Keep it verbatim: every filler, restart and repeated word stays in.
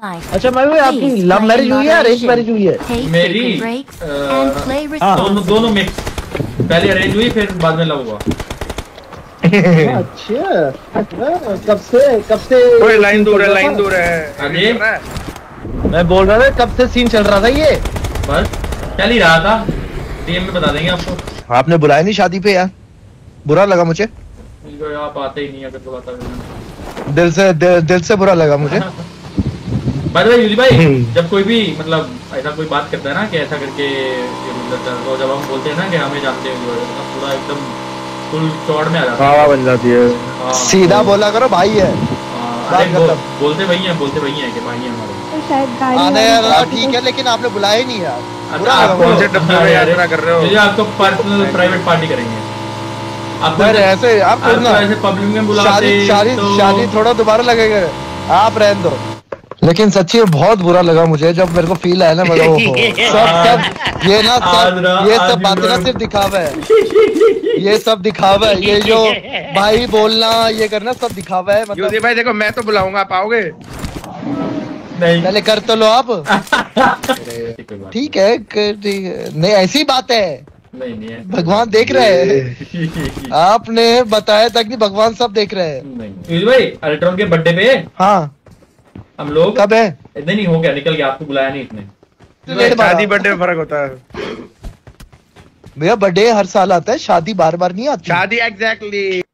अच्छा मैं भी, आपकी लव मैरिज हुई है अरेंज मैरिज हुई है? मेरी दोनों दोनों मिक्स, पहले अरेंज हुई फिर बाद में लव हुआ। अच्छा कब से कब से कोई लाइन दूर है, लाइन दूर है। अरे मैं बोल रहा था कब से सीन चल रहा था ये? बस चल ही रहा था, डीएम में बता देंगे आपको। आपने बुलाया नहीं शादी पे यार, बुरा लगा मुझे। आप आते ही नहीं, अगर बुलाता दिल से दिल, दिल से बुरा लगा मुझे। बाय द वे यूली भाई, जब कोई भी मतलब ऐसा कोई बात करता है ना कि ऐसा करके, तो जब हम बोलते हैं ना कि हमें जानते हैं, पूरा एकदम फुल चौड़ में आ जाता है, बन जाती है। सीधा बोला करो भाई है। अरे बो, बोलते वही हैं, बोलते वही हैं कि भाई हैं हमारे। तो शायद गाड़ी आने यार ठीक है, लेकिन आपने बुलाया ही नहीं यार। बुरा आप कौन से डब्बे में यात्रा कर रहे हो? ये आपको पर्सनल प्राइवेट पार्टी करेंगे आप ऐसे। आप ऐसे पब्लिक में बुलाते, शादी शादी थोड़ा दोबारा लगेगा, आप रहने दो। लेकिन सच्ची बहुत बुरा लगा मुझे जब मेरे को फील आया ना, मतलब सब सब ये ना सब ये सब बातें ना सिर्फ दिखावा है, ये सब दिखावा है, ये जो भाई बोलना ये करना सब दिखावा है। मतलब भाई देखो मैं तो बुलाऊंगा, आप आओगे? नहीं पहले कर तो लो आप। ठीक है ठीक है, नहीं ऐसी बात है, नहीं नहीं है। भगवान देख रहे हैं। आपने बताया था कि भगवान सब देख रहे हैं। नहीं भाई, अल्ट्रॉन के बर्थडे पे हाँ हम लोग कब है? इतने नहीं हो गया, निकल गया, आपको बुलाया नहीं इतने। शादी बर्थडे में फर्क होता है भैया, बर्थडे हर साल आता है, शादी बार बार नहीं आती। शादी एग्जैक्टली